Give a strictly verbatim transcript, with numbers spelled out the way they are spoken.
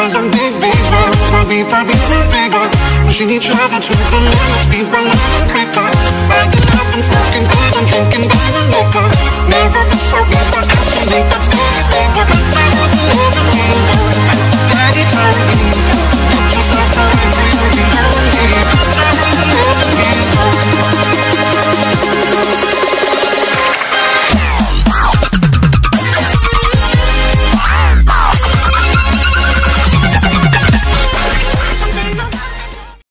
was a big beaver. My beaver, beaver bigger. Pushing each other to the limits. We were living quicker. Riding up and smoking bad and drinking by the liquor. Never been so good, but actually that's getting bigger. That's how I live in